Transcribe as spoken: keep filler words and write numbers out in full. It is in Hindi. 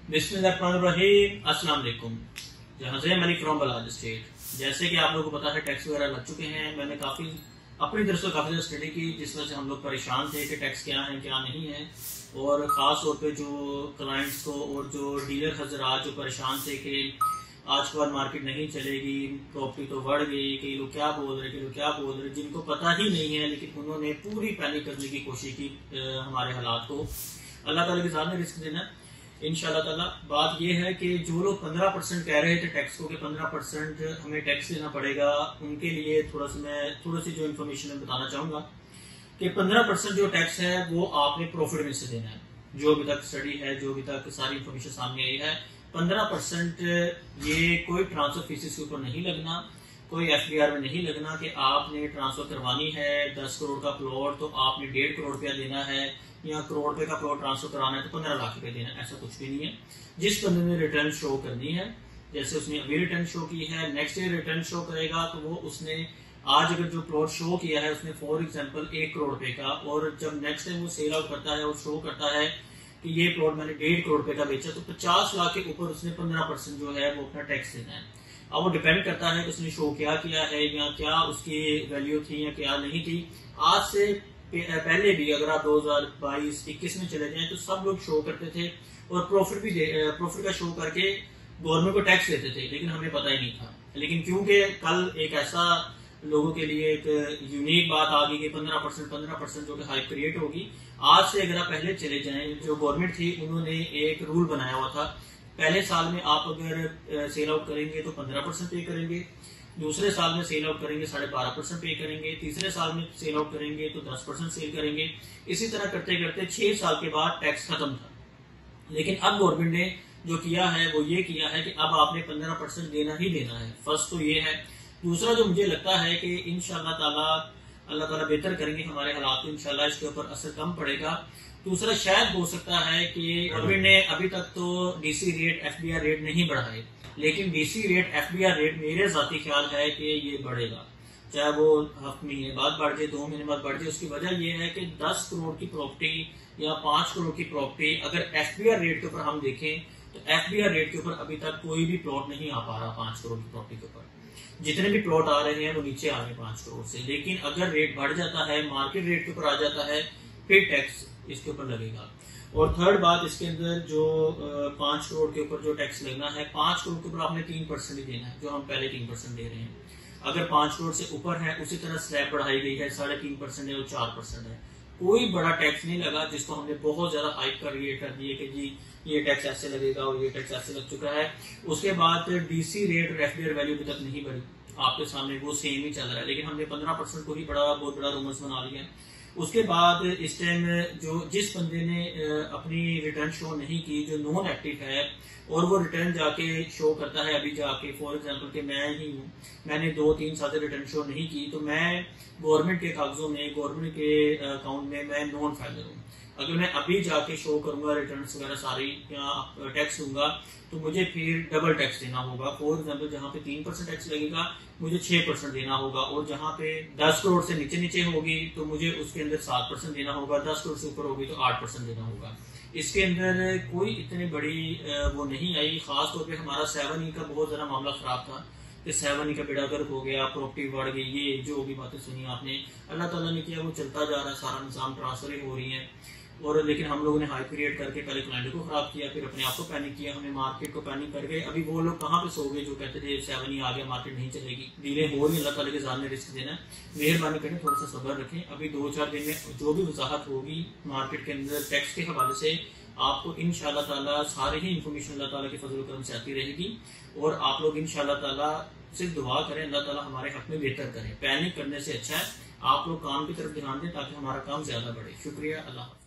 बिस्मिल्लाहिर्रहमानिर्रहीम। अस्सलाम वालेकुम। जहाँ से मनी फ्रॉम बलाज स्टेट। जैसे कि आप लोगों को पता है टैक्स वगैरह लग चुके हैं। मैंने काफ़ी अपनी तरफ से काफ़ी ज़्यादा स्टडी की, जिस वजह से हम लोग परेशान थे कि टैक्स क्या है क्या नहीं है। और ख़ास तौर पे जो क्लाइंट्स को और जो डीलर हजरात जो परेशान थे कि आज के बाद मार्केट नहीं चलेगी, प्रॉपर्टी तो बढ़ गई, कई लोग क्या बोल रहे कई लोग क्या बोल रहे, जिनको पता ही नहीं है, लेकिन उन्होंने पूरी पैनिक करने की कोशिश की हमारे हालात को। अल्लाह ताला के सामने रिस्क देना इंशाल्लाह ताला। बात यह है कि जो लोग पंद्रह परसेंट कह रहे थे टैक्स को कि पंद्रह परसेंट हमें टैक्स देना पड़ेगा, उनके लिए थोड़ा सा मैं थोड़ी सी जो इन्फॉर्मेशन मैं बताना चाहूंगा कि पंद्रह परसेंट जो टैक्स है वो आपने प्रॉफिट में से देना है। जो अभी तक स्टडी है, जो अभी तक सारी इन्फॉर्मेशन सामने आई है, पंद्रह परसेंट ये कोई ट्रांसफर फीसिस के ऊपर नहीं लगना, कोई एफ डी आर में नहीं लगना कि आपने ट्रांसफर करवानी है दस करोड़ का प्लॉट तो आपने डेढ़ करोड़ रुपया देना है, या करोड़ रुपए का प्लॉट ट्रांसफर कराना है तो पंद्रह लाख रुपए देना है। ऐसा कुछ भी नहीं है। जिस बंदे ने रिटर्न शो करनी है, जैसे उसने अभी रिटर्न शो की है, नेक्स्ट ईयर रिटर्न शो करेगा तो वो उसने आज अगर जो प्लॉट शो किया है उसने फॉर एग्जाम्पल एक करोड़ रुपए का, और जब नेक्स्ट टाइम वो सेल आउट करता है और शो करता है कि ये प्लॉट मैंने डेढ़ करोड़ रुपए का बेचा, तो पचास लाख के ऊपर उसने पंद्रह परसेंट जो है वो अपना टैक्स देना है। अब वो डिपेंड करता है कि उसने शो क्या किया है, या क्या उसकी वैल्यू थी या क्या नहीं थी। आज से पहले भी अगर आप दो हजार बाईस इक्कीस में चले जाएं तो सब लोग शो करते थे और प्रॉफिट भी प्रॉफिट का शो करके गवर्नमेंट को टैक्स देते थे, लेकिन हमें पता ही नहीं था। लेकिन क्योंकि कल एक ऐसा लोगों के लिए एक यूनिक बात आ गई कि पंद्रह परसेंट पंद्रह परसेंट जो कि हाइप क्रिएट होगी। आज से अगर आप पहले चले जाएं, जो गवर्नमेंट थी उन्होंने एक रूल बनाया हुआ था, पहले साल में आप अगर सेल आउट करेंगे तो पंद्रह परसेंट पे करेंगे, दूसरे साल में सेल आउट करेंगे साढ़े बारह परसेंट पे करेंगे, तीसरे साल में सेल आउट करेंगे तो दस परसेंट सेल करेंगे। इसी तरह करते करते छह साल के बाद टैक्स खत्म था। लेकिन अब गवर्नमेंट ने जो किया है वो ये किया है कि अब आपने पंद्रह परसेंट देना ही देना है। फर्स्ट तो ये है। दूसरा जो मुझे लगता है कि इंशाल्लाह ताला अल्लाह ताला बेहतर करेंगे हमारे हालात को, इंशाल्लाह इसके ऊपर असर कम पड़ेगा। दूसरा शायद हो सकता है कि गवर्नमेंट ने अभी तक तो DC rate F B R rate नहीं बढ़ाए, लेकिन DC rate F B R rate मेरे जाती ख्याल है कि ये बढ़ेगा, चाहे वो हफ्ते महीने बाद बढ़ जाए, दो महीने बाद बढ़ जाए। उसकी वजह यह है कि दस करोड़ की प्रॉपर्टी या पांच करोड़ की प्रॉपर्टी अगर एफ बी आर रेट के ऊपर हम देखें तो एफ बी आर रेट के ऊपर अभी तक कोई भी प्लॉट नहीं आ पा रहा। पांच करोड़ की प्रॉपर्टी के ऊपर जितने भी प्लॉट आ रहे हैं वो नीचे आ रहे हैं पांच करोड़ से। लेकिन अगर रेट बढ़ जाता है, मार्केट रेट के ऊपर आ जाता है, फिर टैक्स इसके ऊपर लगेगा। और थर्ड बात, इसके अंदर जो पांच करोड़ के ऊपर जो टैक्स लगना है, पांच करोड़ के ऊपर आपने तीन परसेंट ही देना है, जो हम पहले तीन परसेंट दे रहे हैं। अगर पांच करोड़ से ऊपर है उसी तरह स्लैब बढ़ाई गई है, साढ़े तीन परसेंट है और चार परसेंट है। कोई बड़ा टैक्स नहीं लगा जिसको हमने बहुत ज्यादा हाइप कर ये कर दिए कि जी ये टैक्स ऐसे लगेगा और ये टैक्स ऐसे लग चुका है। उसके बाद डीसी रेट और एफ डी आर वैल्यू अभी तक नहीं बढ़ी, आपके सामने वो सेम ही चल रहा है, लेकिन हमने पंद्रह परसेंट को ही बड़ा बहुत बड़ा रूमर्स बना लिया है। उसके बाद इस टाइम जो जिस बंदे ने अपनी रिटर्न शो नहीं की, जो नॉन एक्टिव है, और वो रिटर्न जाके शो करता है अभी जाके, फॉर एग्जांपल कि मैं ही हूँ, मैंने दो तीन साल से रिटर्न शो नहीं की, तो मैं गवर्नमेंट के कागजों में, गवर्नमेंट के अकाउंट में मैं नॉन फाइलर हूँ। अगर मैं अभी जाके शो करूंगा रिटर्न वगैरह सारी या टैक्स दूंगा तो मुझे फिर डबल टैक्स देना होगा। फॉर एग्जाम्पल जहाँ पे तीन परसेंट टैक्स लगेगा मुझे छह परसेंट देना होगा, और जहाँ पे दस करोड़ से नीचे नीचे होगी तो मुझे उसके अंदर सात परसेंट देना होगा, दस करोड़ से ऊपर होगी तो आठ परसेंट देना होगा। इसके अंदर कोई इतनी बड़ी वो नहीं आई। खासतौर पर हमारा सेवन ई का बहुत ज्यादा मामला खराब था कि सेवन ई का बेड़ा गर्क हो गया, प्रॉपर्टी बढ़ गई, ये जो भी बातें सुनी आपने, अल्लाह ताला ने किया वो चलता जा रहा है, सारा निजाम ट्रांसफर हो रही है। और लेकिन हम लोगों ने हाई क्रिएट करके पहले क्लाइंट को खराब किया, फिर अपने आप को पैनिक किया, हमने मार्केट को पैनिक कर गए। अभी वो लोग कहाँ पे सो गए जो कहते थे सेवन ही आ गया, मार्केट नहीं चलेगी, डीले हो रही, अल्लाह ताला के सामने रिस्क देना। मेहरबानी करें, थोड़ा सा सब्र रखें। अभी दो चार दिन में जो भी वजाहत होगी मार्केट के अंदर टैक्स के हवाले से, आपको इंशाल्लाह ताला सारी ही इन्फॉर्मेशन अल्लाह ताला के फजल करम से आती रहेगी। और आप लोग इंशाल्लाह ताला सिर्फ दुआ करें, अल्लाह ताला हमारे हक में बेहतर करें। पैनिक करने से अच्छा है आप लोग काम की तरफ ध्यान दें ताकि हमारा काम ज्यादा बढ़े। शुक्रिया, अल्लाह।